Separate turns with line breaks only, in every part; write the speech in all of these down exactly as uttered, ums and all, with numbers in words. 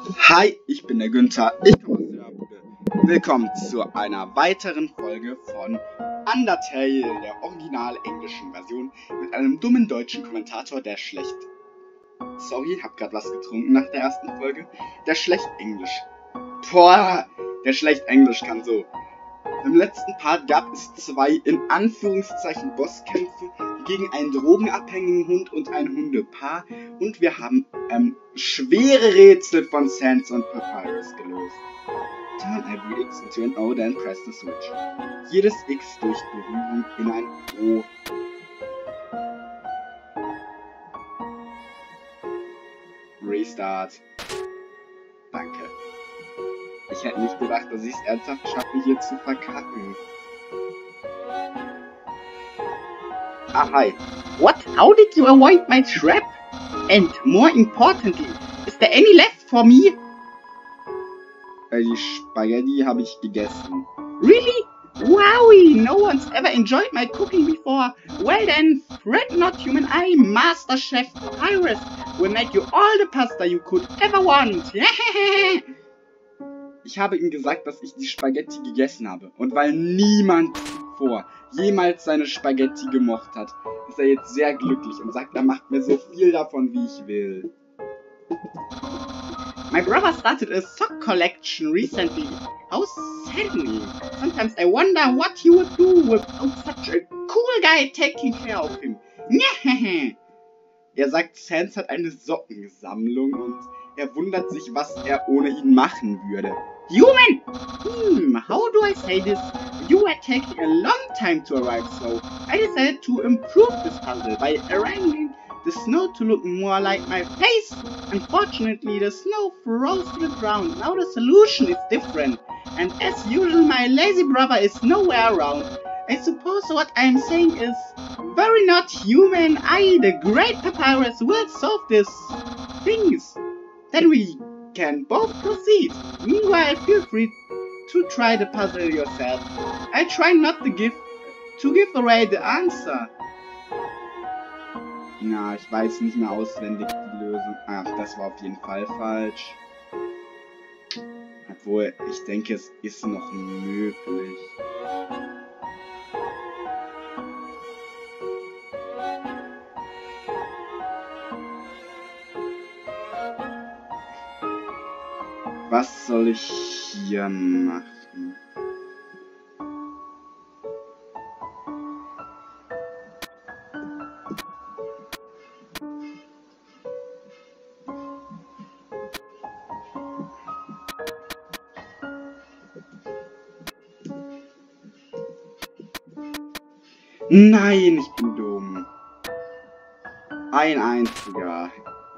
Hi, ich bin der Günther, ich komme aus der Bude. Willkommen zu einer weiteren Folge von Undertale, der original englischen Version, mit einem dummen deutschen Kommentator, der schlecht... Sorry, hab grad was getrunken nach der ersten Folge. Der schlecht Englisch. Boah, der schlecht Englisch kann so. Im letzten Part gab es zwei, in Anführungszeichen, Bosskämpfe gegen einen drogenabhängigen Hund und ein Hundepaar. Und wir haben ähm, schwere Rätsel von Sans und Papyrus gelöst. Turn every X into an O, then press the switch. Jedes X durch Berührung in ein O. Restart. Danke. Ich hätte nicht gedacht, dass ich es ernsthaft schaffe, hier zu verkacken. Ah, hi.
What? How did you avoid my trap? And more importantly, is there any left for me?
Äh, die Spaghetti habe ich gegessen.
Really? Wowie! No one's ever enjoyed my cooking before. Well then, fret not, human eye, Master Chef Papyrus will make you all the pasta you could ever want.
Ich habe ihm gesagt, dass ich die Spaghetti gegessen habe. Und weil niemand zuvor jemals seine Spaghetti gemocht hat, ist er jetzt sehr glücklich und sagt, er macht mir so viel davon, wie ich will.
My brother started a sock collection recently. How saddening. Sometimes I wonder what he would do without such a cool guy taking care of him.
Er sagt, Sans hat eine Sockensammlung und er wundert sich, was er ohne ihn machen würde.
Human! Hmm, how do I say this? You were taking a long time to arrive, so I decided to improve this puzzle by arranging the snow to look more like my face. Unfortunately, the snow froze to the ground. Now the solution is different. And as usual, my lazy brother is nowhere around. I suppose what I am saying is very not human. I, the great Papyrus, will solve these things. Then we can both proceed. Meanwhile, feel free to try the puzzle yourself. I try not to give to give away the answer.
Na, ich weiß nicht mehr auswendig die Lösung. Ach, das war auf jeden Fall falsch. Obwohl, ich denke, es ist noch möglich. Was soll ich hier machen? Nein, ich bin dumm. Ein einziger.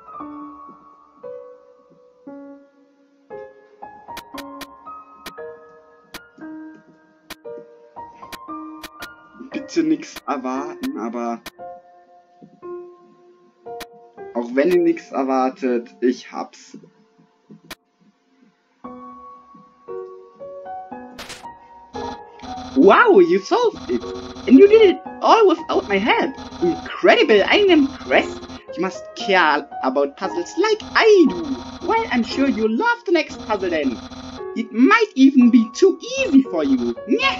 Bitte nichts erwarten, aber auch wenn ihr nichts erwartet, ich hab's.
Wow, you solved it! And you did it all without my help! Incredible, I'm impressed! You must care about puzzles like I do! Well, I'm sure you'll love the next puzzle then! It might even be too easy for you!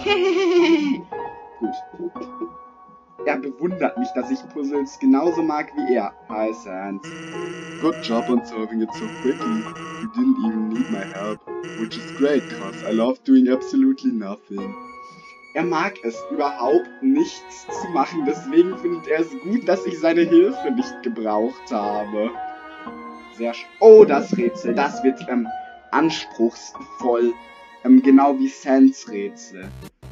Gut. Er bewundert mich, dass ich Puzzles genauso mag wie er. Hi, Sans. Good job on solving it so quickly. You didn't even need my help. Which is great, cause I love doing absolutely nothing. Er mag es überhaupt nichts zu machen, deswegen findet er es gut, dass ich seine Hilfe nicht gebraucht habe. Sehr sch... Oh, das Rätsel, das wird ähm, anspruchsvoll. Ähm, genau wie Sans Rätsel.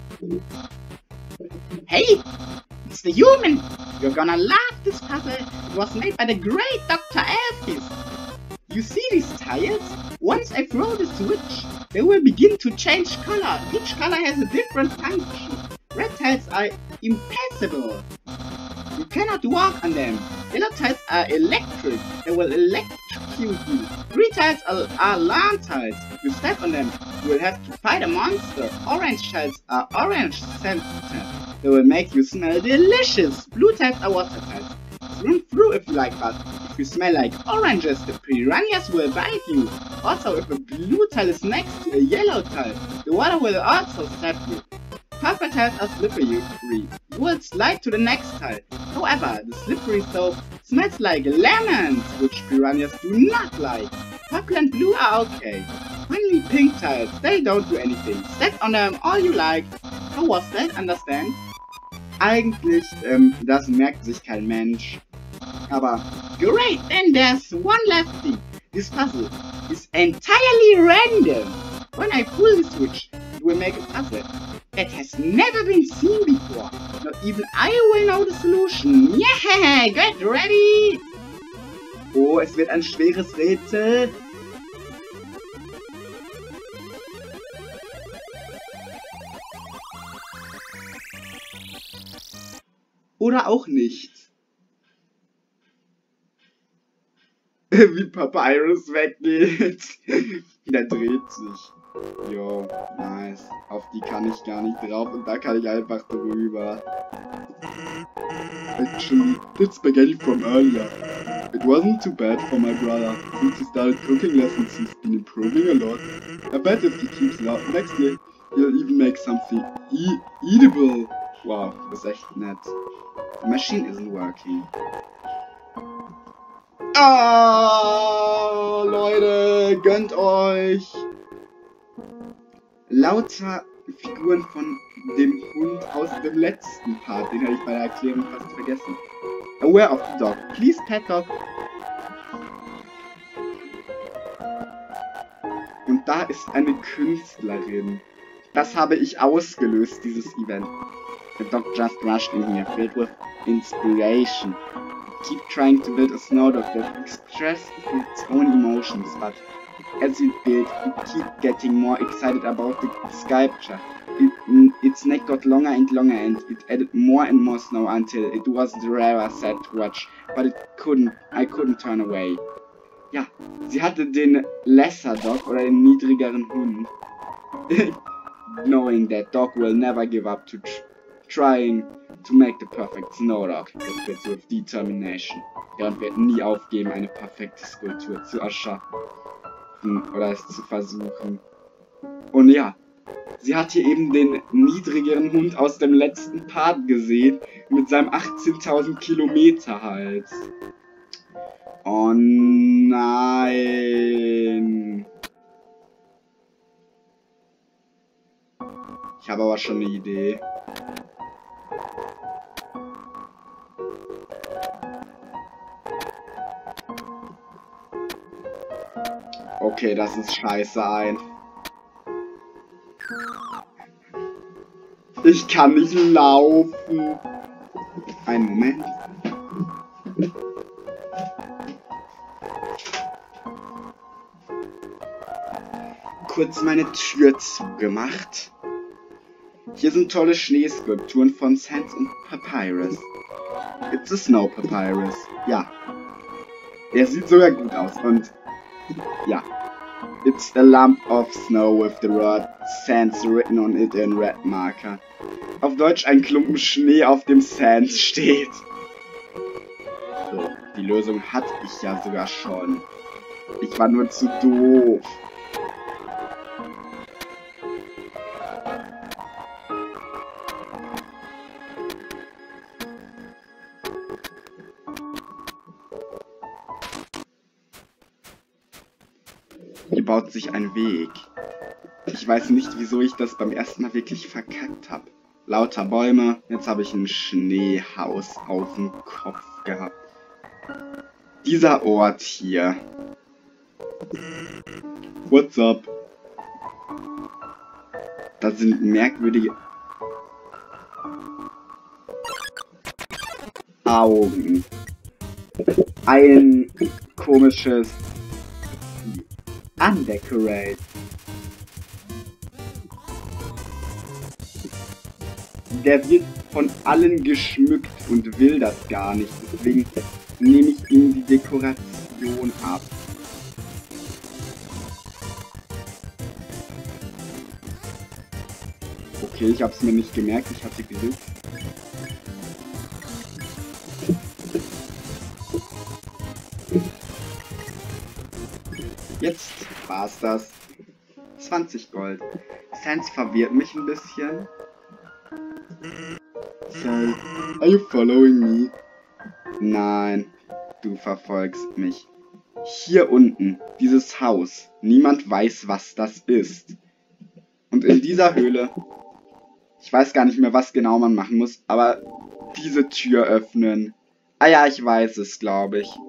Hey, it's the human! You're gonna love this puzzle. It was made by the great Doctor Elphys. You see these tiles? Once I throw the switch, they will begin to change color. Each color has a different function. Red tiles are impassable. You cannot walk on them. Yellow tiles are electric. They will electrocute you. Green tiles are, are alarm tiles. If you step on them, you will have to fight a monster. Orange tiles are orange sensitive. They will make you smell delicious. Blue tiles are water tiles. Swim through if you like, but if If you smell like oranges, the piranhas will bite you. Also, if a blue tile is next to a yellow tile, the water will also slap you. Purple tiles are slippery. You will slide to the next tile. However, the slippery soap smells like lemons, which piranhas do not like. Purple and blue are okay. Finally, pink tiles, they don't do anything. Step on them all you like. How was that? Understand? Eigentlich, ähm, das merkt sich kein Mensch. Aber, great, then there's one last thing. This puzzle is entirely random. When I pull the switch, it will make a puzzle that has never been seen before. Not even I will know the solution. Yeah, get ready! Oh, es wird ein schweres Rätsel. Oder auch nicht. Wie Papyrus weggeht. Der dreht sich. Jo, nice. Auf die kann ich gar nicht drauf und da kann ich einfach drüber. Actually, that's spaghetti from earlier. It wasn't too bad for my brother. Since he started cooking lessons, he's been improving a lot. I bet if he keeps it up next year, he'll even make something e eatable. Wow, das ist echt nett. The machine isn't working. Ah, Leute, gönnt euch! Lauter Figuren von dem Hund aus dem letzten Part, den habe ich bei der Erklärung fast vergessen. Aware of the dog. Please pet dog. Und da ist eine Künstlerin. Das habe ich ausgelöst, dieses Event. The dog just rushed in here, filled with inspiration. Keep trying to build a snow dog that expresses its own emotions, but as it built, it kept getting more excited about the sculpture. It, its neck got longer and longer, and it added more and more snow until it was rather sad to watch. But it couldn't, I couldn't turn away. Ja, sie hatte den Lesser Dog oder den niedrigeren Hund. Knowing that dog will never give up to tr trying to make the perfect snow dog. Das wird with determination. Ja, und wird nie aufgeben, eine perfekte Skulptur zu erschaffen. Oder es zu versuchen. Und ja, sie hat hier eben den niedrigeren Hund aus dem letzten Part gesehen. Mit seinem achtzehntausend Kilometer Hals. Oh nein. Ich habe aber schon eine Idee. Okay, das ist scheiße ein. Ich kann nicht laufen. Einen Moment. Kurz meine Tür zugemacht. Hier sind tolle Schneeskulpturen von Sans und Papyrus. It's a Snow Papyrus. Ja. Der sieht sogar gut aus und ja. It's a lump of snow with the word Sans written on it in red marker. Auf Deutsch ein Klumpen Schnee, auf dem Sans steht. So, die Lösung hatte ich ja sogar schon. Ich war nur zu doof. Hier baut sich ein Weg. Ich weiß nicht, wieso ich das beim ersten Mal wirklich verkackt habe. Lauter Bäume, jetzt habe ich ein Schneehaus auf dem Kopf gehabt. Dieser Ort hier. What's up? Da sind merkwürdige Augen. Ein komisches Undecorate. Der wird von allen geschmückt und will das gar nicht. Deswegen nehme ich ihm die Dekoration ab. Okay, ich habe es mir nicht gemerkt. Ich hatte Glück.
jetzt war's das. zwanzig Gold. Sans verwirrt mich ein bisschen. Sorry. Are you following me? Nein, du verfolgst mich. Hier unten, dieses Haus. Niemand weiß, was das ist. Und in dieser Höhle, ich weiß gar nicht mehr, was genau man machen muss, aber diese Tür öffnen. Ah ja, ich weiß es, glaube ich.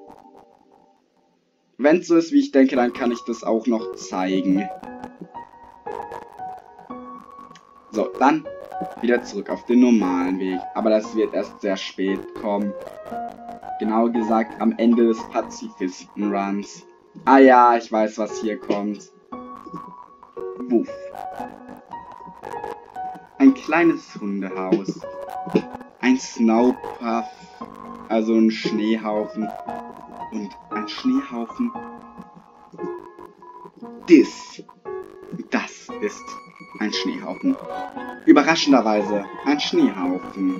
Wenn es so ist, wie ich denke, dann kann ich das auch noch zeigen. So, dann wieder zurück auf den normalen Weg. Aber das wird erst sehr spät kommen. Genau gesagt, am Ende des Pazifisten-Runs. Ah ja, ich weiß, was hier kommt. Wuff. Ein kleines Hundehaus. Ein Snowpuff. Also ein Schneehaufen. Und ein Schneehaufen. Das. Das ist ein Schneehaufen. Überraschenderweise ein Schneehaufen.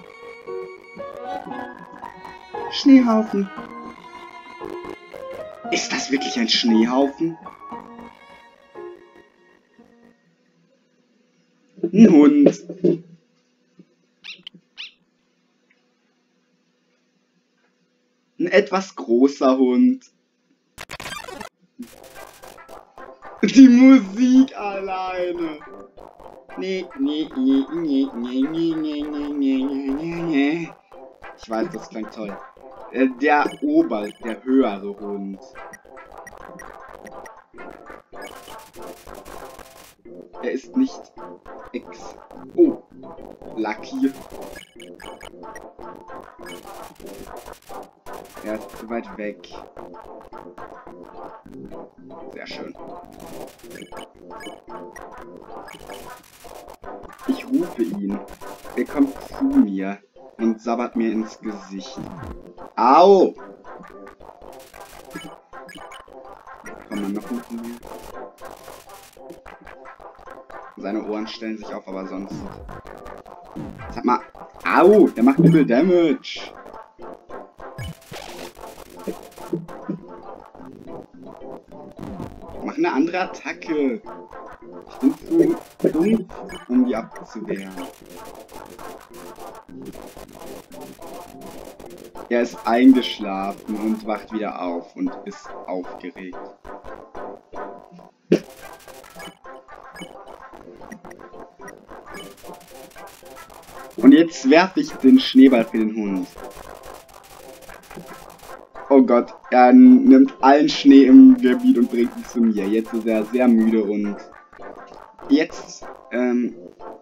Schneehaufen. Ist das wirklich ein Schneehaufen? Ein Hund. Ein etwas großer Hund. Die Musik alleine. Nee, nee, nee, nee, nee, nee, nee, nee, nee, nee. Ich weiß, das klingt toll. Äh, der Ober, der höhere Hund. Er ist nicht ex... Oh, Lucky. Er ist zu weit weg. Sehr schön. Ich rufe ihn. Er kommt zu mir und sabbert mir ins Gesicht. Au! Komm mal noch mit mir. Seine Ohren stellen sich auf, aber sonst... Sag mal... Au! Der macht übel Damage! Mach eine andere Attacke! Ich bin zu dumm, um die abzuwehren. Er ist eingeschlafen und wacht wieder auf und ist aufgeregt. Und jetzt werfe ich den Schneeball für den Hund. Oh Gott, er nimmt allen Schnee im Gebiet und bringt ihn zu mir. Jetzt ist er sehr müde und... Jetzt, ähm...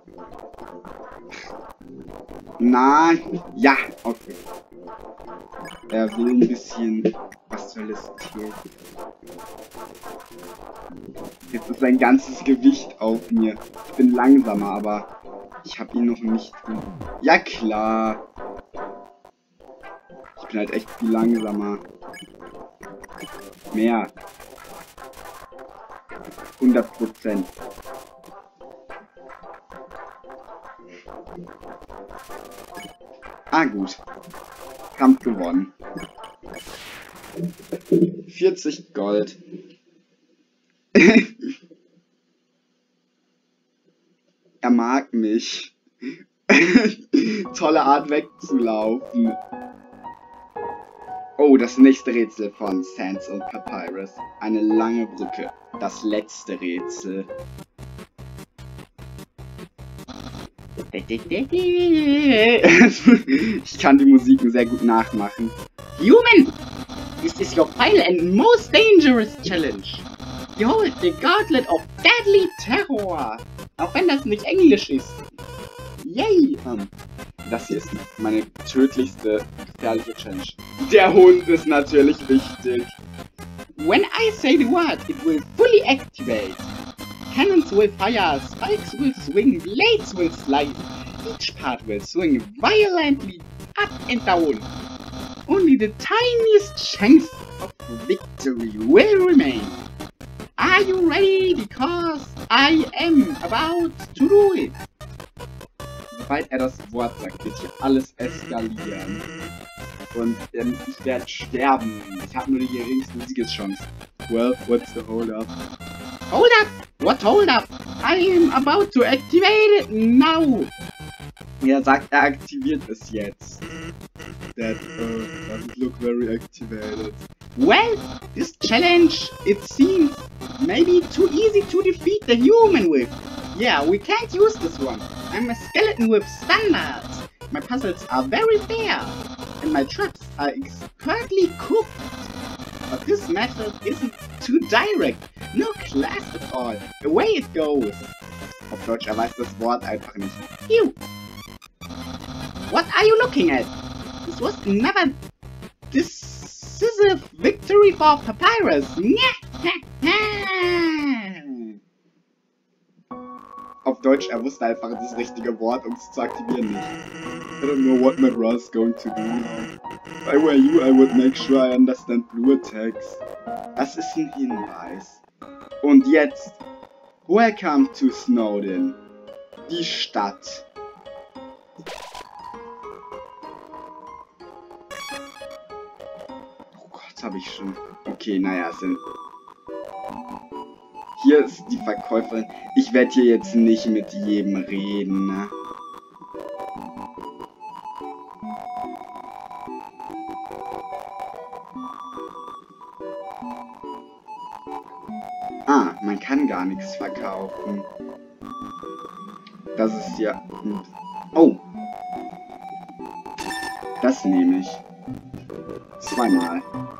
Nein, ja, okay. Er will ein bisschen... Was soll es hier? Jetzt ist sein ganzes Gewicht auf mir. Ich bin langsamer, aber... Ich habe ihn noch nicht... Ja klar. Ich bin halt echt viel langsamer. Mehr. hundert Prozent. Ah gut. Kampf gewonnen. vierzig Gold. Er mag mich. Tolle Art wegzulaufen. Oh, das nächste Rätsel von Sans und Papyrus. Eine lange Brücke. Das letzte Rätsel. Ich kann die Musiken sehr gut nachmachen.
Human! This is your final and most dangerous challenge. Behold the Gauntlet of Deadly Terror. Auch wenn das nicht Englisch ist. Yay!
Um, das hier ist meine tödlichste, gefährliche Challenge. Der Hund ist natürlich wichtig.
When I say the word, it will fully activate. Cannons will fire, spikes will swing, blades will slide. Each part will swing violently up and down. Only the tiniest chance of victory will remain. Are you ready? Because I am about to do it.
Sobald er das Wort sagt, wird hier alles eskalieren. Und ähm, ich werde sterben. Ich habe nur die geringste Siegeschance. Well, what's the hold up?
Hold up! What hold up? I am about to activate it now!
Er sagt, er aktiviert es jetzt. That uh, doesn't look very activated.
Well, this challenge, it seems, maybe too easy to defeat the human with. Yeah, we can't use this one. I'm a skeleton with standards. My puzzles are very fair, and my traps are expertly cooked. But this method isn't too direct. No class at all. Away it goes.
Auf Deutsch, er weiß das Wort einfach nicht.
You. What are you looking at? This was never decisive victory for Papyrus.
Auf Deutsch, er wusste einfach das richtige Wort, um es zu aktivieren nicht. I don't know what my brother is going to do now. If I were you, I would make sure I understand blue attacks. Das ist ein Hinweis. Und jetzt, welcome to Snowdin. Die Stadt. Oh Gott, habe ich schon. Okay, naja, sind. Hier ist die Verkäuferin. Ich werde hier jetzt nicht mit jedem reden, ne? Ah, man kann gar nichts verkaufen. Das ist ja... Oh! Das nehme ich. Zweimal.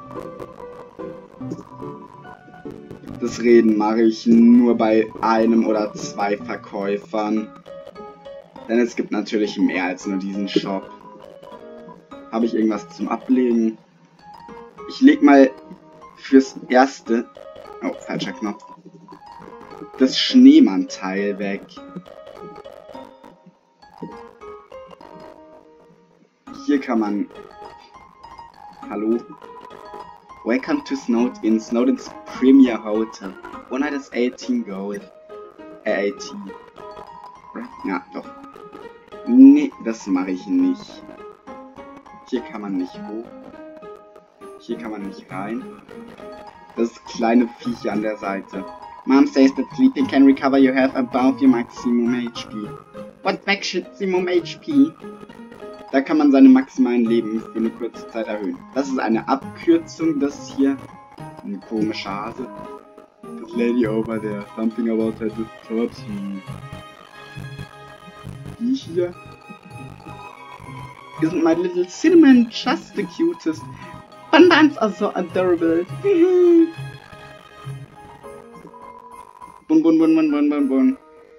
Das Reden mache ich nur bei einem oder zwei Verkäufern. Denn es gibt natürlich mehr als nur diesen Shop. Habe ich irgendwas zum Ablegen? Ich leg mal fürs Erste... Oh, falscher Knopf. Das Schneemann-Teil weg. Hier kann man... Hallo? Welcome to Snowdin, Snowdin's Premier Hotel. one hundred eighteen Gold. Äh, eighteen. Ja, doch. Nee, das mache ich nicht. Hier kann man nicht hoch. Hier kann man nicht rein. Das kleine Viech an der Seite.
Mom says that sleeping can recover your health above your maximum H P. What maximum H P?
Da kann man seine maximalen Leben für eine kurze Zeit erhöhen. Das ist eine Abkürzung, das hier. Ein komischer Hase. That lady over there, something about her distortion. Die hier.
Isn't my little cinnamon just the cutest? Bandans are so adorable.
Bun bun bun bun bun bun bun.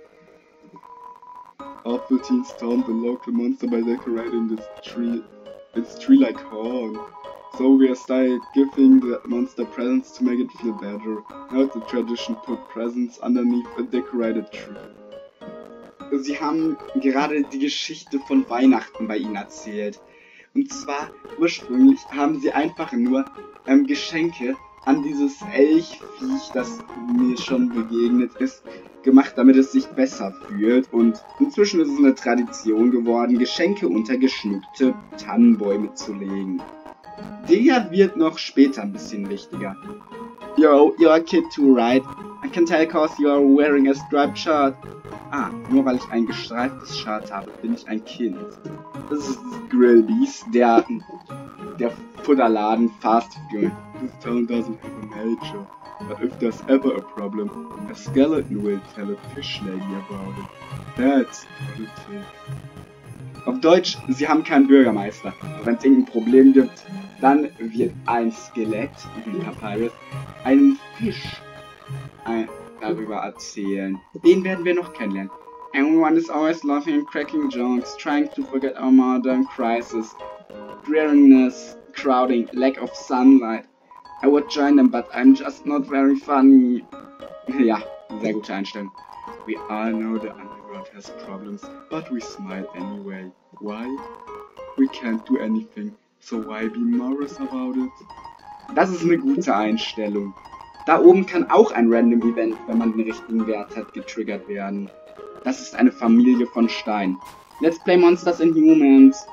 Awful teens taunt the local monster by decorating this tree, its tree-like horn. So we are started giving the monster presents to make it feel better. Now the tradition put presents underneath a decorated tree. Sie haben gerade die Geschichte von Weihnachten bei ihnen erzählt. Und zwar, ursprünglich haben sie einfach nur ähm, Geschenke an dieses Elchviech, das mir schon begegnet ist, gemacht, damit es sich besser fühlt. Und inzwischen ist es eine Tradition geworden, Geschenke unter geschmückte Tannenbäume zu legen. Der wird noch später ein bisschen wichtiger.
Yo, you're a kid too, right? I can tell cause you are wearing a striped shirt.
Ah, nur weil ich ein gestreiftes Shirt habe, bin ich ein Kind. Das ist Grillbees, der, der Futterladen Fast Food. This town doesn't have a nature, but if there's ever a problem, a skeleton will tell a fish lady about it. That's politics. Auf Deutsch, sie haben keinen Bürgermeister. Wenn es irgendein Problem gibt, dann wird ein Skelett, wie Papyrus, einen Fisch ein, darüber erzählen. Den werden wir noch kennenlernen.
Everyone is always laughing and cracking jokes, trying to forget our modern crisis. Dreariness, crowding, lack of sunlight. I would join them, but I'm just not very funny.
Ja, sehr gute Einstellung. We all know the underworld has problems, but we smile anyway. Why? We can't do anything, so why be morose about it? Das ist eine gute Einstellung. Da oben kann auch ein Random Event, wenn man den richtigen Wert hat, getriggert werden. Das ist eine Familie von Stein.
Let's play Monsters and Humans.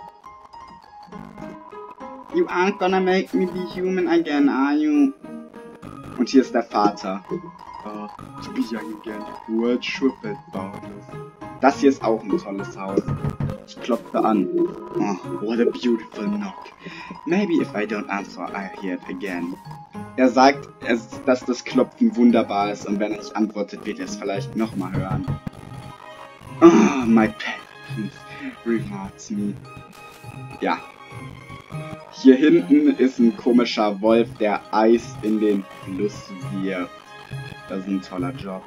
You aren't gonna make me be human again, are you?
Und hier ist der Vater. Oh, to be young again. World Schuppet Baules. Das hier ist auch ein tolles Haus. Ich klopfe an. Oh, what a beautiful knock. Maybe if I don't answer, I'll hear it again. Er sagt, dass das Klopfen wunderbar ist und wenn er nicht antwortet, wird er es vielleicht nochmal hören. Oh, my patience rewards me. Ja. Hier hinten ist ein komischer Wolf, der Eis in den Fluss wirft. Das ist ein toller Job.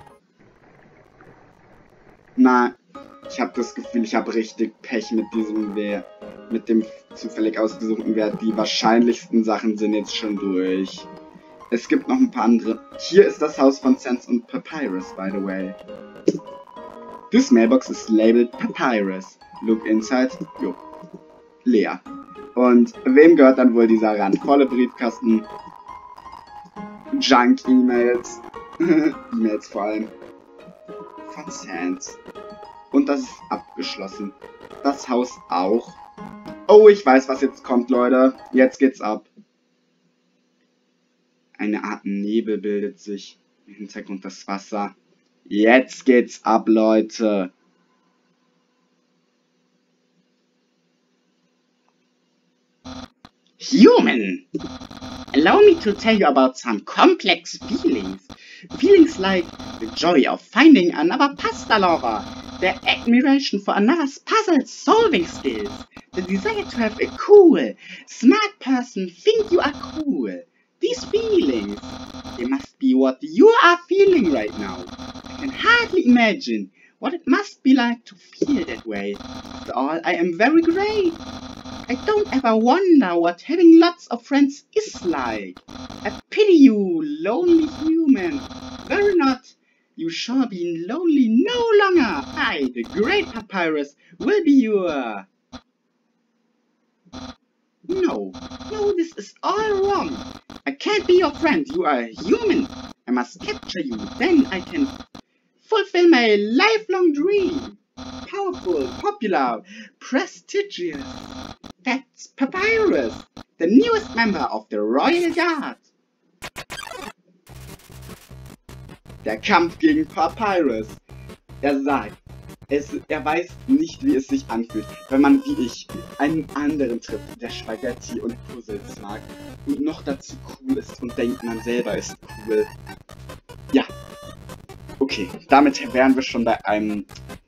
Na, ich habe das Gefühl, ich habe richtig Pech mit diesem Wert. Mit dem zufällig ausgesuchten Wert. Die wahrscheinlichsten Sachen sind jetzt schon durch. Es gibt noch ein paar andere. Hier ist das Haus von Sans und Papyrus, by the way. This mailbox is labeled Papyrus. Look inside. Jo. Leer. Und wem gehört dann wohl dieser randvolle Briefkasten? Junk-E-Mails. E-Mails vor allem. Von Sans. Und das ist abgeschlossen. Das Haus auch. Oh, ich weiß, was jetzt kommt, Leute. Jetzt geht's ab. Eine Art Nebel bildet sich. Im Hintergrund das Wasser. Jetzt geht's ab, Leute.
Human! Allow me to tell you about some complex feelings. Feelings like the joy of finding another pasta lover, the admiration for another's puzzle-solving skills, the desire to have a cool, smart person think you are cool. These feelings, they must be what you are feeling right now. I can hardly imagine what it must be like to feel that way. After all, I am very great. I don't ever wonder what having lots of friends is like. I pity you, lonely human. Very not. You shall be lonely no longer. I, the great Papyrus, will be your... No, no, this is all wrong. I can't be your friend. You are a human. I must capture you. Then I can fulfill my lifelong dream. Powerful, popular, prestigious. That's Papyrus, the newest member of the Royal Guard.
Der Kampf gegen Papyrus. Er sagt, es, er weiß nicht, wie es sich anfühlt, wenn man wie ich einen anderen trifft, der Spaghetti und Puzzles mag und noch dazu cool ist und denkt, man selber ist cool. Ja. Okay, damit wären wir schon bei einem...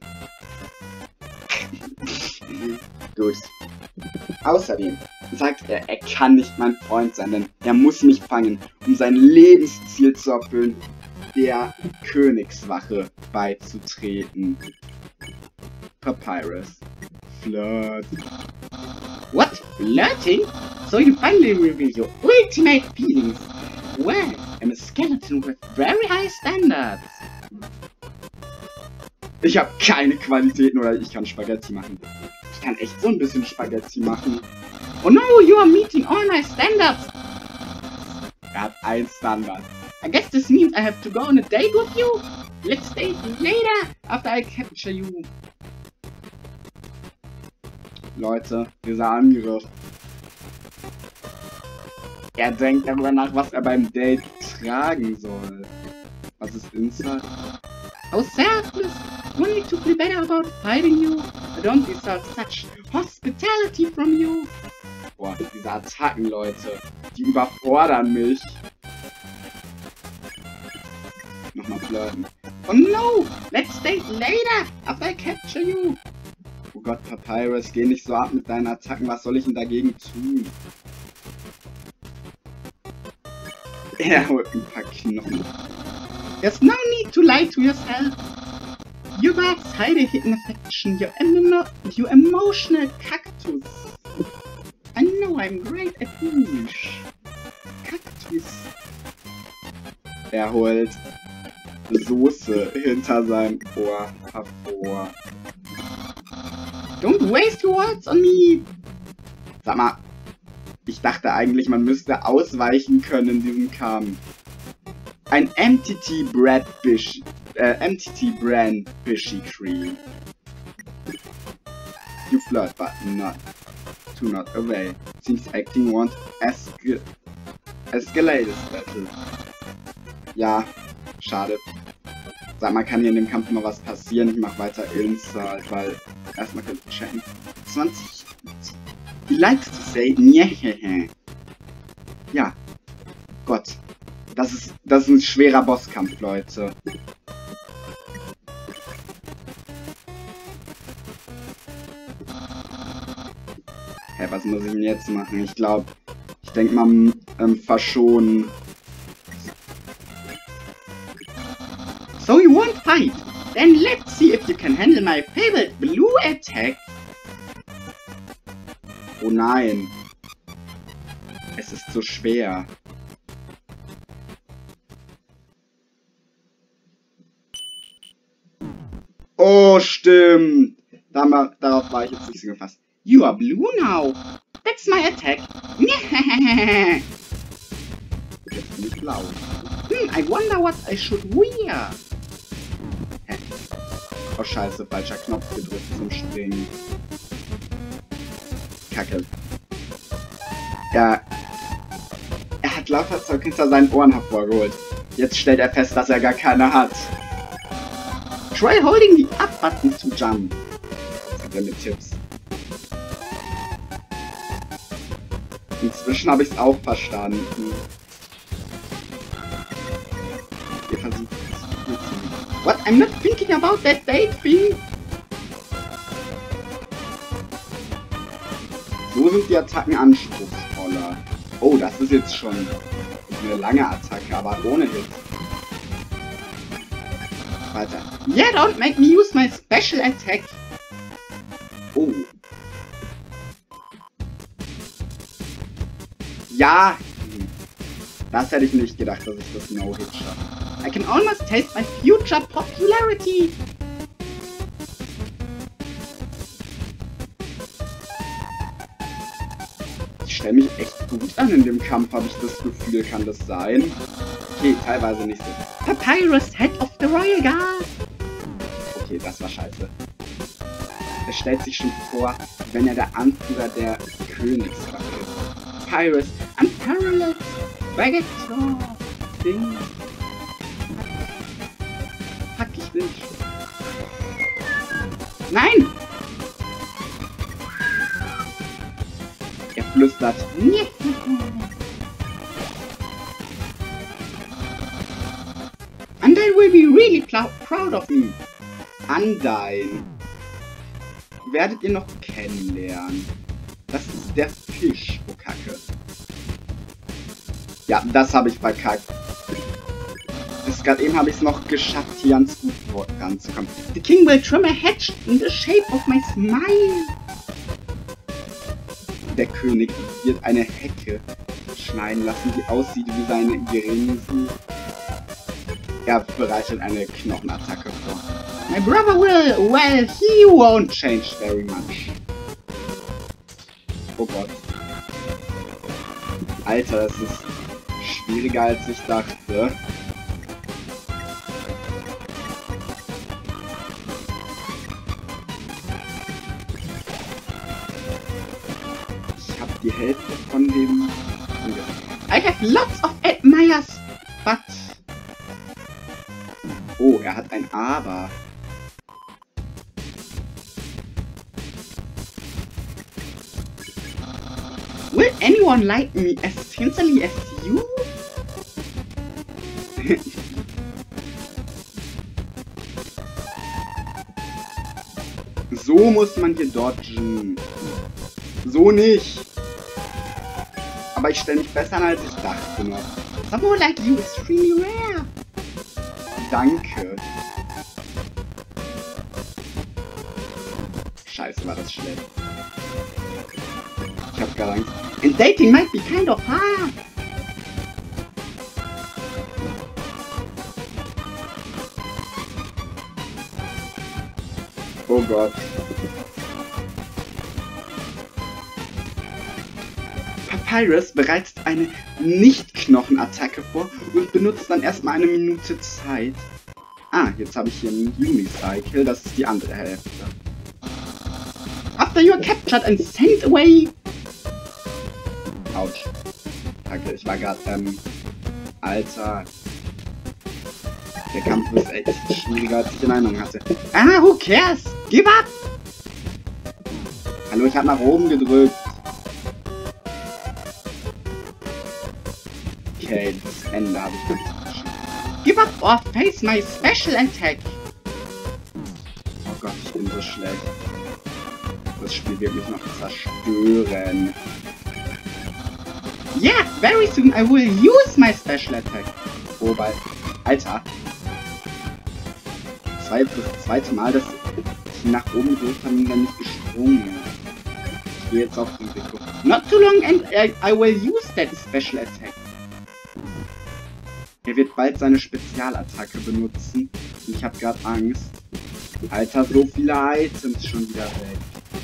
durch. Außerdem sagt er, er kann nicht mein Freund sein, denn er muss mich fangen, um sein Lebensziel zu erfüllen, der Königswache beizutreten. Papyrus. Flirt.
What? Flirting? So you finally reveal your ultimate feelings. Well, I'm a skeleton with very high standards.
Ich habe keine Qualitäten oder ich kann Spaghetti machen. Ich kann echt so ein bisschen Spaghetti machen.
Oh no, you are meeting all my standards.
Er hat ein Standard.
I guess this means I have to go on a date with you. Let's date later after I capture you.
Leute, dieser Angriff. Er denkt darüber nach, was er beim Date tragen soll. Was ist Inside?
How selfless! Want me to feel better about fighting you? I don't deserve such hospitality from you.
Boah, diese Attacken, Leute. Die überfordern mich. Nochmal flirten.
Oh no! Let's date later after I capture you.
Oh Gott, Papyrus, geh nicht so ab mit deinen Attacken. Was soll ich denn dagegen tun? Er holt ein paar Knochen.
There's no need to lie to yourself. You guards hide a hidden affection, you, emo you emotional cactus. I know I'm great at English. Cactus.
Er holt Soße hinter seinem Ohr hervor.
Don't waste your words on me.
Sag mal, ich dachte eigentlich, man müsste ausweichen können in diesem Kampf. Ein M T T Brand Bish, äh, M T T Brand Bishy Cream. You flirt, but not to not away. Seems acting won't escal escalate this battle. Ja, schade. Sag mal, kann hier in dem Kampf mal was passieren? Ich mach weiter Insult, weil erstmal könnt ihr checken. zwanzig. He likes to say, nyehehe. Ja. Gott. Das ist, das ist ein schwerer Bosskampf, Leute. Hä, hey, was muss ich denn jetzt machen? Ich glaube, ich denke mal, ähm, verschonen.
So you won't fight? Then let's see if you can handle my favorite blue attack.
Oh nein. Es ist so schwer. Oh, stimmt. Da, darauf war ich jetzt nicht so gefasst.
You are blue now. That's my attack.
Jetzt bin ich blau.
Hmm, I wonder what I should wear.
Hä? Oh scheiße, falscher Knopf gedrückt zum Springen. Kacke. Ja. Er hat Laufwerkzeug hinter seinen Ohren hervorgeholt. Jetzt stellt er fest, dass er gar keine hat.
Try holding the up button to jump.
Jetzt gibt er mir Tipps. Inzwischen habe ich es auch verstanden. Ihr versucht es.
What? I'm not thinking about that date thing.
So sind die Attacken anspruchsvoller. Oh, das ist jetzt schon eine lange Attacke, aber ohne Hit. Weiter.
Yeah, don't make me use my special attack.
Oh. Ja. Das hätte ich nicht gedacht, dass ich das No-Hit schaffe.
I can almost taste my future popularity.
Ich stelle mich echt gut an in dem Kampf, habe ich das Gefühl. Kann das sein? Okay, teilweise nicht so.
Papyrus, Head of the Royal Guard.
Okay, das war scheiße. Er stellt sich schon vor, wenn er der Anführer der Königswache ist.
Papyrus, unparalleled baguette Ding. Fuck, ich will nicht. Nein!
Er flüstert.
And they will be really proud of me.
Undyne. Werdet ihr noch kennenlernen. Das ist der Fisch, oh Kacke. Ja, das habe ich verkackt. Bis gerade eben habe ich es noch geschafft, hier ganz gut ranzukommen.
The king will trim a hedge in the shape of my smile.
Der König wird eine Hecke schneiden lassen, die aussieht wie seine Grinsen. Er bereitet eine Knochenattacke vor.
My brother will, well, he won't change very much.
Oh Gott. Alter, das ist schwieriger als ich dachte. Ich habe die Hälfte von dem...
I have lots of admirers, but...
Oh, er hat ein Aber.
Will anyone like me as sincerely as you?
So muss man hier dodgen. So nicht. Aber ich stelle mich besser an, als ich dachte noch.
Someone like you is really rare.
Danke. Scheiße, war das schlecht. Ich hab gar Angst.
And dating might be kind of hard.
Oh Gott. Papyrus bereitet eine Nicht-Knochen-Attacke vor und benutzt dann erstmal eine Minute Zeit. Ah, jetzt habe ich hier einen Unicycle, das ist die andere Hälfte.
After you're captured and sent away.
Autsch. Danke, ich war gerade, ähm, Alter. Der Kampf ist echt schwieriger, als ich in Erinnerung hatte. Ah, who cares? Give up! Hallo, ich habe nach oben gedrückt. Okay, das Ende habe ich nicht geschafft. Give up or face my special attack! Oh Gott, ich bin so schlecht. Das Spiel wird mich noch zerstören. Yeah, very soon I will use my special attack. Wobei, Alter. Das war jetzt das zweite Mal, dass ich nach oben gedrückt habe und dann nicht gesprungen. Ich gehe jetzt auf den Risiko. Not too long and I, I will use that special attack. Er wird bald seine Spezialattacke benutzen. Und ich habe gerade Angst. Alter, so viele Items schon wieder weg.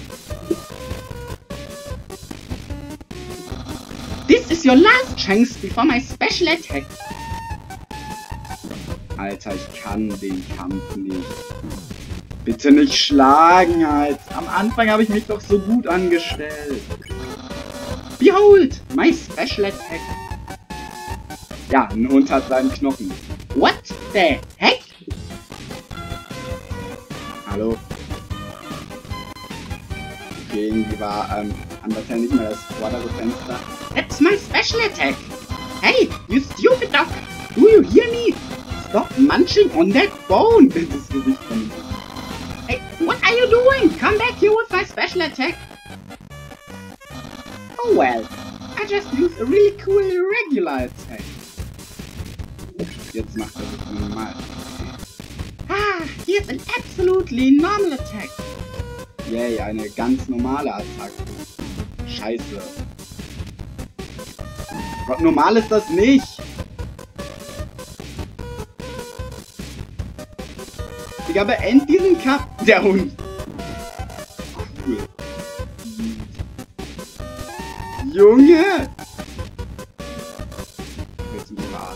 This is your last chance before my special attack. Alter, ich kann den Kampf nicht. Bitte nicht schlagen, Alter. Am Anfang habe ich mich doch so gut angestellt. Behold, my special attack. Ja, ein Hund hat seinen Knochen. What the heck? Hallo? Okay, irgendwie war ähm, Undertale nicht mehr das vordere Fenster. That's my special attack. Hey, you stupid dog. Do you hear me? Stop munching on that bone. Das ist das Gesicht von ihm. Hey, what are you doing? Come back here with my special attack. Oh well, I just used a really cool regular attack. Jetzt macht er das normal. Ah, here's an absolutely normal attack. Yay, eine ganz normale Attacke. Scheiße. Gott, normal ist das nicht. Digga, beend diesen Kampf. Der Hund. Cool. Junge. Jetzt ein Rad.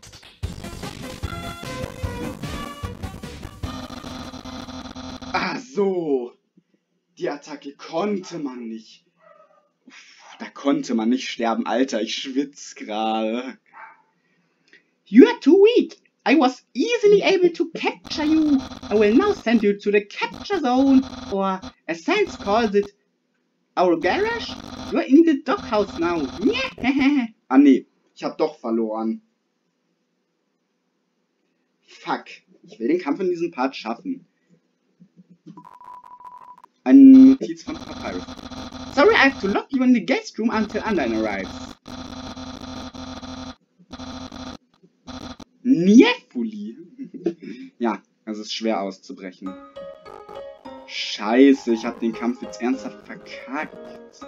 Ah, so. Die Attacke konnte man nicht. Da konnte man nicht sterben. Alter, ich schwitze gerade. You are too weak. I was easily able to capture you. I will now send you to the capture zone. Or, as science calls it, our garage. You are in the doghouse now. Ah nee, ich hab doch verloren. Fuck. Ich will den Kampf in diesem Part schaffen. Eine Notiz von Papyrus. Sorry, I have to lock you in the guest room until Undyne arrives. Niefuli. Ja, es ist schwer auszubrechen. Scheiße, ich habe den Kampf jetzt ernsthaft verkackt.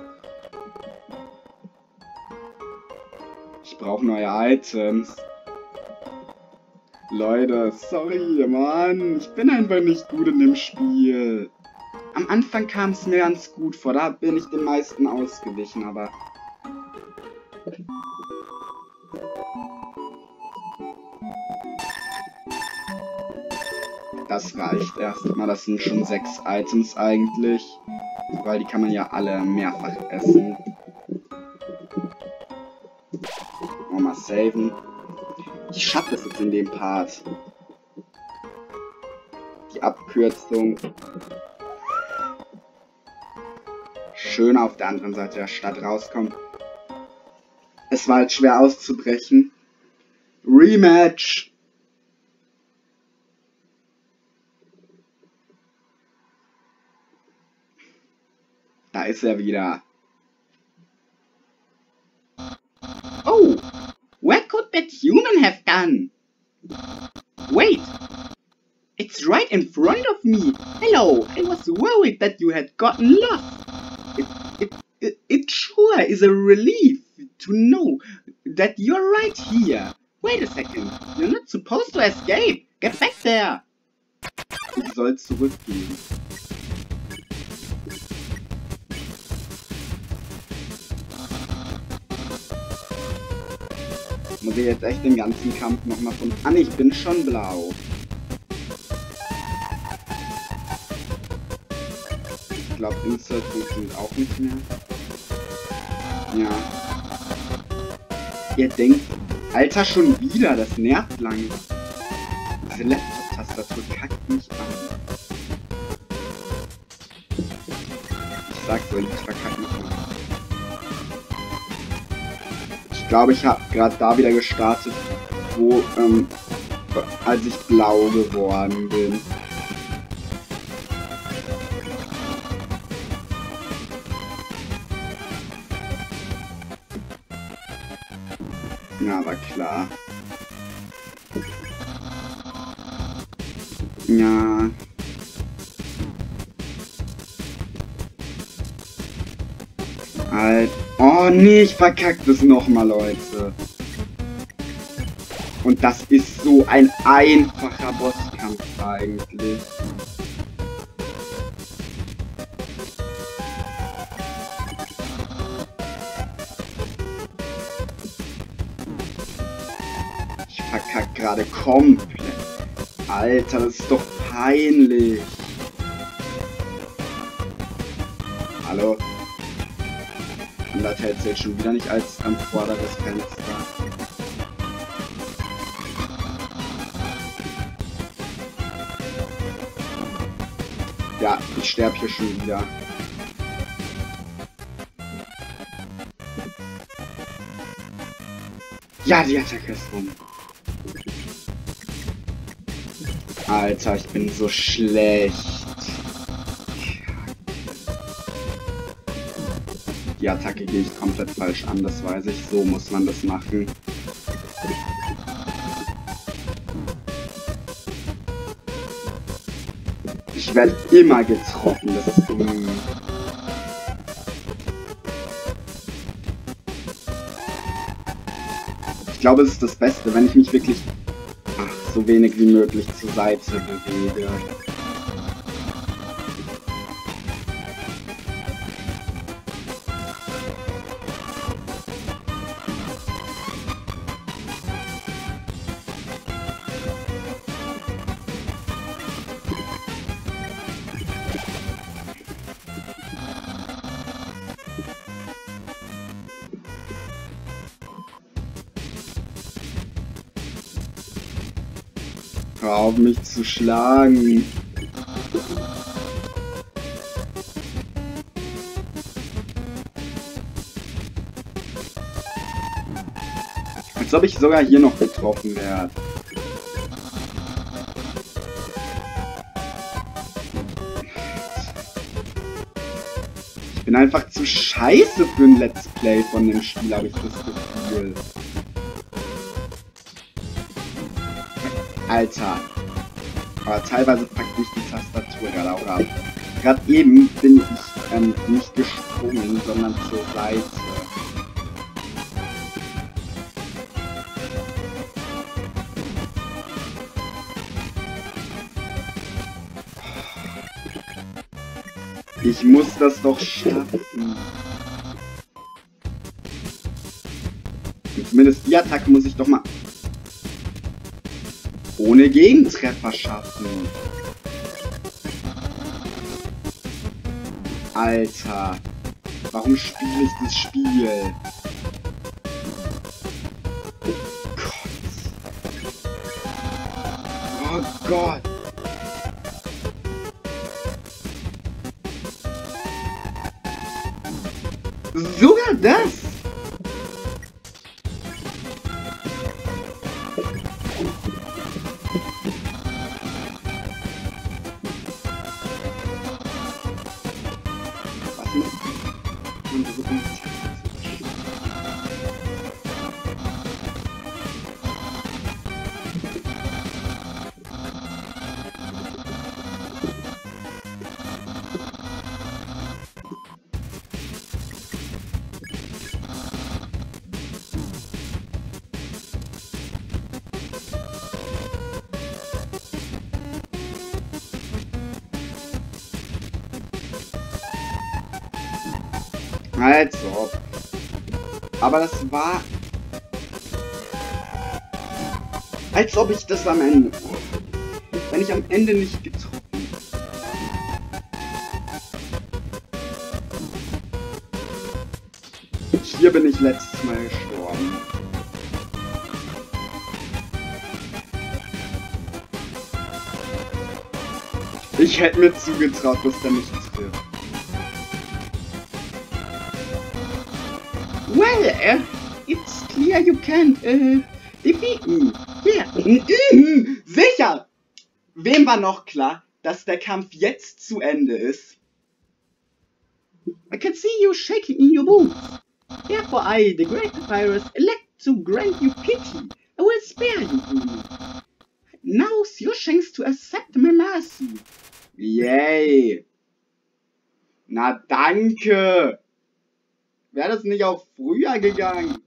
Ich brauche neue Items. Leute, sorry, Mann. Ich bin einfach nicht gut in dem Spiel. Am Anfang kam es mir ganz gut vor, da bin ich den meisten ausgewichen, aber... Das reicht erstmal, das sind schon sechs Items eigentlich, weil die kann man ja alle mehrfach essen. Nochmal saven. Ich schaffe es jetzt in dem Part. Die Abkürzung. Schön auf der anderen Seite der Stadt rauskommen. Es war halt schwer auszubrechen. Rematch! Da ist er wieder. Oh! What could that human have done? Wait! It's right in front of me! Hello! I was worried that you had gotten lost! It, it, it, it sure is a relief to know that you're right here. Wait a second. You're not supposed to escape. Get back there. Ich soll zurückgehen. Muss ich jetzt echt den ganzen Kampf nochmal von... Ah, nee, ich bin schon blau. Ich glaube, Insert funktioniert auch nicht mehr. Ja. Ihr denkt, Alter, schon wieder, das nervt langsam. Diese Laptop-Tastatur kackt mich an. Ich sag so, ich verkacke mich an. Ich glaube, ich habe gerade da wieder gestartet, wo, ähm, als ich blau geworden bin. Ja, war klar. Ja. Halt. Oh nee, ich verkack das nochmal, Leute. Und das ist so ein einfacher Bosskampf eigentlich. Ich verkack gerade komplett. Alter, das ist doch peinlich. Hallo? Undertale zählt schon wieder nicht als am vorderes Fenster. Ja, ich sterbe hier schon wieder. Ja, die Attacke ist rum. Alter, ich bin so schlecht. Die Attacke gehe ich komplett falsch an, das weiß ich. So muss man das machen. Ich werde immer getroffen, das ist irgendwie... Ich glaube, es ist das Beste, wenn ich mich wirklich ach, so wenig wie möglich zur Seite bewege. Hör auf, mich zu schlagen. Als ob ich sogar hier noch getroffen werde. Ich bin einfach zu scheiße für ein Let's Play von dem Spiel, habe ich das Gefühl. Alter. Aber teilweise packt mich die Tastatur gerade auch ab. Gerade eben bin ich ähm, nicht gesprungen, sondern zur Seite. Ich muss das doch schaffen. Und zumindest die Attacke muss ich doch mal ohne Gegentreffer schaffen. Alter, warum spiele ich das Spiel? Gott. Oh Gott. Sogar das? Als ob. Aber das war... Als ob ich das am Ende... Wenn ich am Ende nicht getroffen... Hier bin ich letztes Mal gestorben. Ich hätte mir zugetraut, dass der nichts trifft.
Well, uh, it's clear you can't uh, defeat me. Yeah.
Mhm, sicher! Wem war noch klar, dass der Kampf jetzt zu Ende ist?
I can see you shaking in your boots. Therefore I, the great Papyrus, elect to grant you pity. I will spare you, Umi. Now's your chance to accept my mercy.
Yay! Na danke! Wäre das nicht auch früher gegangen?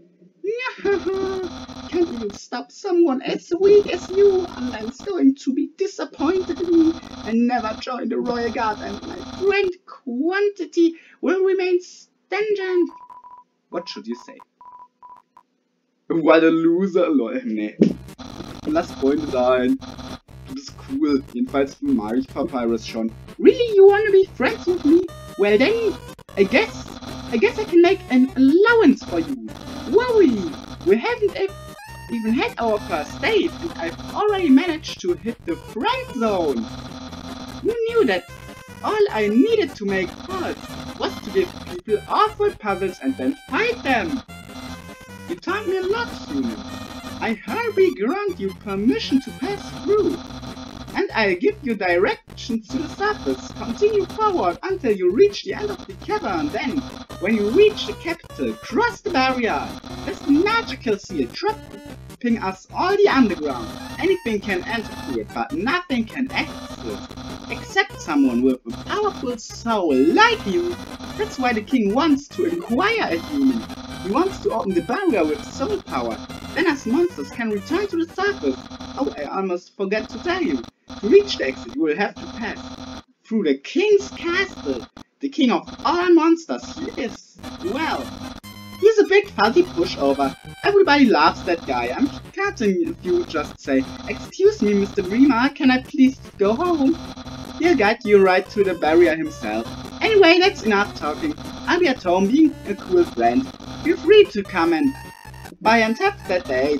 Can't even stop someone as weak as you, and I'm going to be disappointed in me. I never joined the Royal Guard, and my great quantity will remain stingent.
What should you say? What a loser, lol. Nee. Lass Freunde sein. Du bist cool. Jedenfalls mag ich Papyrus schon.
Really, you wanna be friends with me? Well then, I guess, I guess I can make an allowance for you. Worry, we haven't even had our first date, and I've already managed to hit the friend zone. You knew that all I needed to make hard was to give people awful puzzles and then fight them. You taught me a lot, human. I hereby grant you permission to pass through. And I'll give you directions to the surface. Continue forward until you reach the end of the cavern. Then, when you reach the capital, cross the barrier. There's a magical seal trapping us all the underground. Anything can enter through it, but nothing can exit. Except someone with a powerful soul like you. That's why the king wants to inquire at human. He wants to open the barrier with soul power. Then us monsters can return to the surface. Oh, I almost forgot to tell you. To reach the exit, you will have to pass through the king's castle. The king of all monsters, he is, well, he's a big fuzzy pushover. Everybody loves that guy. I'm counting if you just say, excuse me, Mister Dreamer, can I please go home? He'll guide you right to the barrier himself. Anyway, that's enough talking. I'll be at home being a cool friend. Feel free to come and buy and have that date.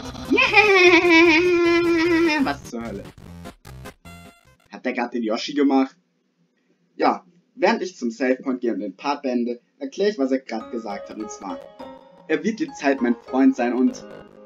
Yeah!
Was zur Hölle? Hat der gerade den Yoshi gemacht? Ja, während ich zum Savepoint gehe und den Part beende, erkläre ich, was er gerade gesagt hat. Und zwar, er wird die Zeit mein Freund sein und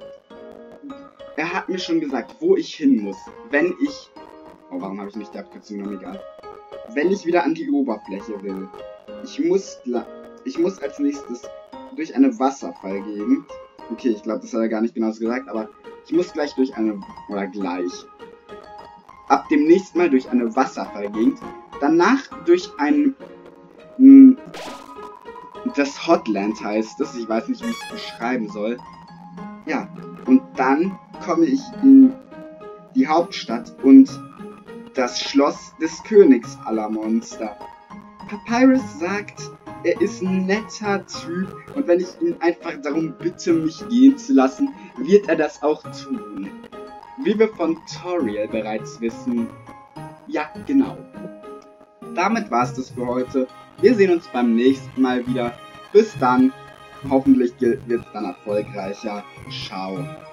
er hat mir schon gesagt, wo ich hin muss, wenn ich... Oh, warum habe ich nicht die Abkürzung genommen? Egal. Wenn ich wieder an die Oberfläche will. Ich muss, ich muss als nächstes durch eine Wasserfallgegend. Okay, ich glaube, das hat er gar nicht genau so gesagt, aber ich muss gleich durch eine... Oder gleich. Ab dem nächsten Mal durch eine Wasserfallgegend. Danach durch ein... Mh, das Hotland heißt es. Ich weiß nicht, wie ich es beschreiben soll. Ja, und dann komme ich in die Hauptstadt und das Schloss des Königs aller Monster. Papyrus sagt, er ist ein netter Typ und wenn ich ihn einfach darum bitte, mich gehen zu lassen, wird er das auch tun. Wie wir von Toriel bereits wissen. Ja, genau. Damit war's das für heute. Wir sehen uns beim nächsten Mal wieder. Bis dann. Hoffentlich wird es dann erfolgreicher. Ciao.